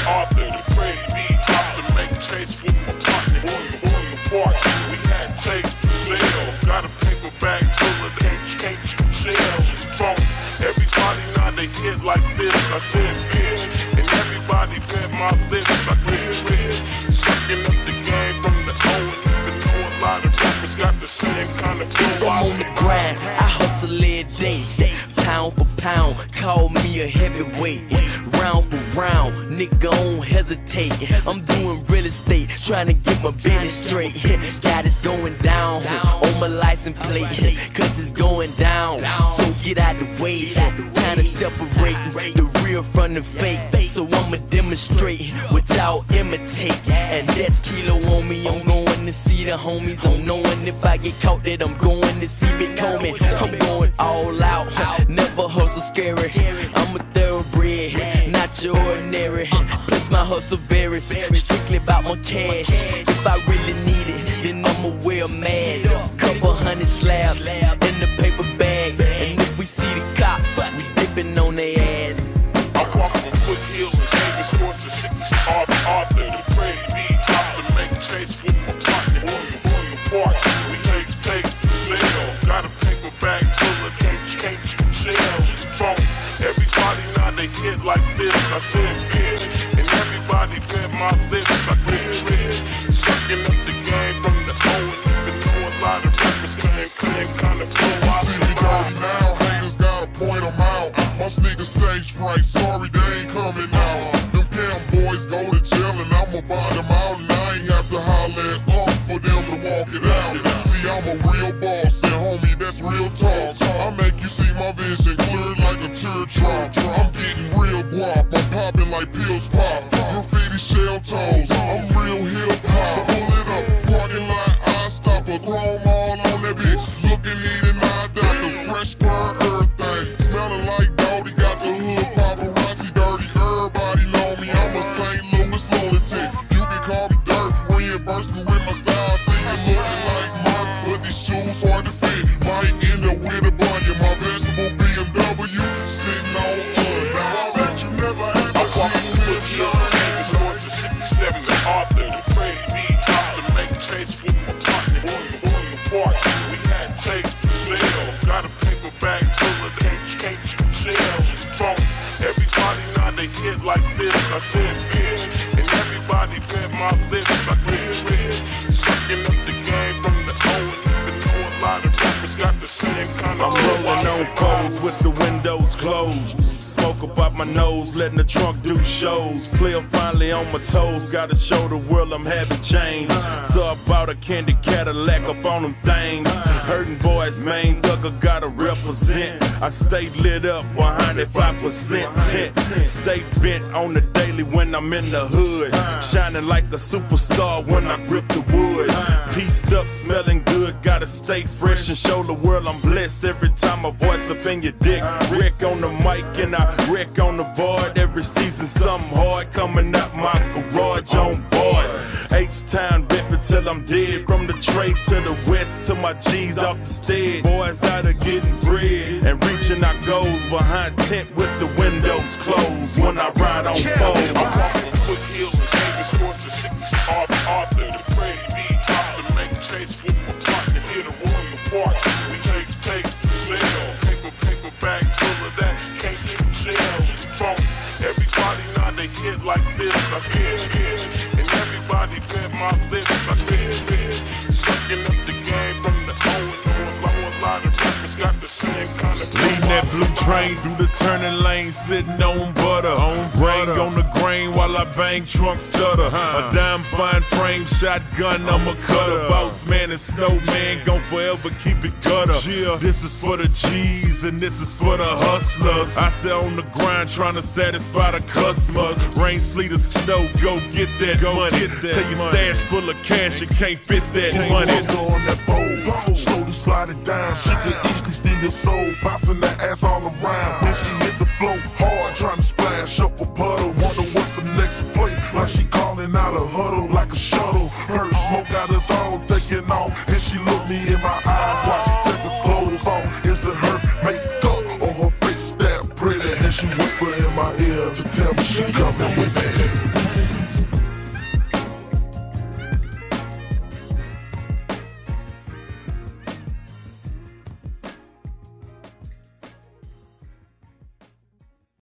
Arthur, the Freddie B. Dropped to make chase with my partner. William Park, we had tapes to sell. Got a paperback full of can't you tell? Strong. Everybody now they hit like this. I said bitch, and everybody bet my lips. I rich, sucking up the game from the Owen. Even though a lot of rappers got the same kind of flow. I'm on the grind, I hustle every day. Pound for pound, call me a heavyweight. Round for round, nigga don't hesitate. I'm doing real estate, trying to get my business straight. God, it's going down on my license plate, cause it's going down. So get out the way, time to separate the real from the fake. So I'ma demonstrate what y'all imitate, and that's Kilo on me. I'm going to see the homies. I'm knowing if I get caught that I'm going to see Big Homie. I'm going all out, never hustle scary. I'm a thoroughbred, not your ordinary. Plus my hustle varies, strictly about my cash. If I really need it, then I'ma wear a mask. Couple hundred slabs in the paper bag, and if we see the cops, we dipping on their ass. I walk from Foothill and Davis Court to 6 Arthur, the Freddie B. Dropped to make chase with my partner. William Park, we take tapes to sell. Got a paperback full of can't you tell? Strong. Everybody now they hit like this. I said bitch, and everybody bet my lips. I rich, sucking up the game from the Owen. Even though a lot of rappers claim kind of flow. I see me dirty now, haters gotta point them out. My niggas stage fright, sorry they ain't coming out. Them damn boys go to jail and I'ma buy them out. And I ain't have to holler it up for them to walk it out. See, I'm a real boss, and homie, that's real talk. I make you see my vision clear like a teardrop. I'm getting real guap, I'm popping like pills pop. Graffiti shell toes, I'm real hip hop. Pull it up, parking lot, I stop a chrome all on that bitch. Looking neat and I got the fresh burn everything. Smelling like Dodie, got the hood paparazzi dirty. Everybody know me, I'm a St. Louis lunatic. You can call me dirt, reimburse me with my style. See you looking like Mark, but these shoes hard to fit. Might end up with a bunion, my vegetable BMW sitting on now I bet you never had my shit. Davis Court to 67 Arthur, the Freddie B. Dropped to make chase with my partner. William Park, we had tapes to sell. Got a paperback full of can't you tell? Strong. Everybody now they hit like this. I said bitch, and everybody bet my lips. I rich, sucking up the game from the Owen. Even though a lot of rappers got the same kind of I'm rolling on foes with the windows closed. Smoke up out my nose, letting the trunk do shows. Player finally on my toes, gotta show the world I'm having change. So I bought a candy Cadillac up on them things. Hurting boys, main thugger gotta represent. I stay lit up behind that 5% tent. Stay bent on the daily when I'm in the hood. Shining like a superstar when I grip the wood. Pieced up, smelling good, gotta stay fresh and show the world I'm blessed. Every time I voice up in your dick, wreck on the mic and I wreck on the board. Every season something hard coming out my garage on board. H-Town reppin' till I'm dead. From the trade to the west to my G's off the stead. Boys out of getting bread and reaching our goals behind tent with the windows closed. When I ride on foes. I walk from Foothill and Davis Court to 6 Arthur, the Freddie B. Dropped to make chase with my partner. Hit a William Park, we take tapes to sell. Paperback full of that can't you tell? Strong. Everybody now they hit like this. I bitch, and everybody bet my lips. I rich, sucking up the game from the Owen. A lot of rappers got the same kind of Leading that blue train through the turning lane, sitting on butter. Ring on the grain while I bang trunk stutter. A dime fine frame shotgun, I'm a cutter. Boss man and snowman gon' forever keep it gutter. This is for the G's and this is for the hustlers. Out there on the grind trying to satisfy the customers. Rain, sleet, or snow, go get that money. Tell your stash full of cash, you can't fit that money. On that bowl, slowly slide it down. She could easily steal your soul, bouncing that ass all around. When she hit the floor hard, trying to splash up a puddle. Wonder what's the next play, like she calling out a huddle like a shuttle. Her smoke got us all taking off, and she looked me in my eyes.